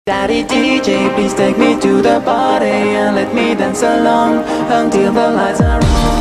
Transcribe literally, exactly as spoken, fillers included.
Daddy D J, please take me to the party and let me dance along until the lights are on.